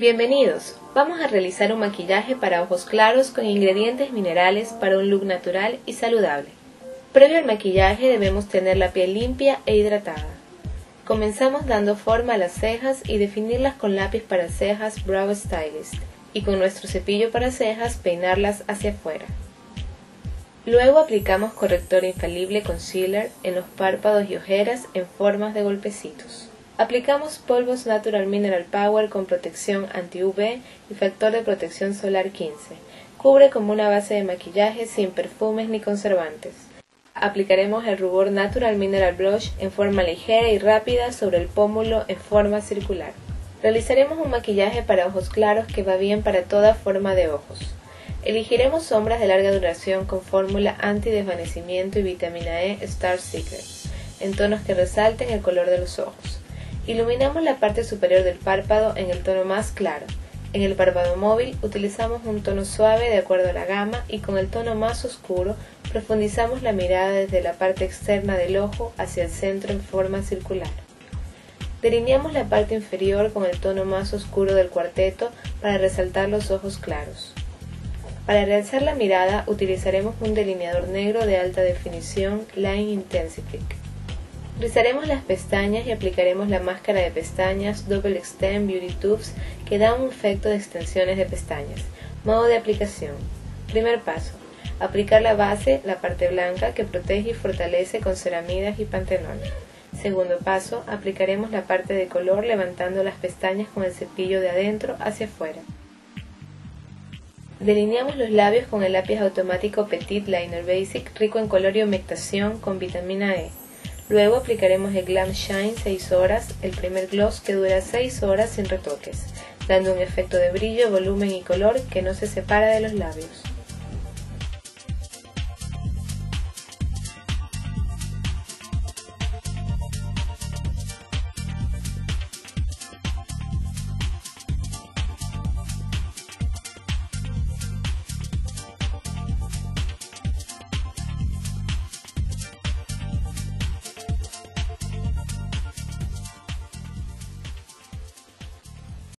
Bienvenidos, vamos a realizar un maquillaje para ojos claros con ingredientes minerales para un look natural y saludable. Previo al maquillaje debemos tener la piel limpia e hidratada. Comenzamos dando forma a las cejas y definirlas con lápiz para cejas Brow Stylist y con nuestro cepillo para cejas peinarlas hacia afuera. Luego aplicamos corrector infalible concealer en los párpados y ojeras en formas de golpecitos. Aplicamos polvos Natural Mineral Power con protección anti-UV y factor de protección solar 15. Cubre como una base de maquillaje sin perfumes ni conservantes. Aplicaremos el rubor Natural Mineral Blush en forma ligera y rápida sobre el pómulo en forma circular. Realizaremos un maquillaje para ojos claros que va bien para toda forma de ojos. Elegiremos sombras de larga duración con fórmula anti-desvanecimiento y vitamina E Star Secret, en tonos que resalten el color de los ojos. Iluminamos la parte superior del párpado en el tono más claro. En el párpado móvil utilizamos un tono suave de acuerdo a la gama y con el tono más oscuro profundizamos la mirada desde la parte externa del ojo hacia el centro en forma circular. Delineamos la parte inferior con el tono más oscuro del cuarteto para resaltar los ojos claros. Para realzar la mirada utilizaremos un delineador negro de alta definición Line Intensific. Rizaremos las pestañas y aplicaremos la máscara de pestañas Double Extend Beauty Tubes que da un efecto de extensiones de pestañas. Modo de aplicación. Primer paso. Aplicar la base, la parte blanca, que protege y fortalece con ceramidas y pantenol. Segundo paso. Aplicaremos la parte de color levantando las pestañas con el cepillo de adentro hacia afuera. Delineamos los labios con el lápiz automático Petit Liner Basic rico en color y humectación con vitamina E. Luego aplicaremos el Glam Shine 6 horas, el primer gloss que dura 6 horas sin retoques, dando un efecto de brillo, volumen y color que no se separa de los labios.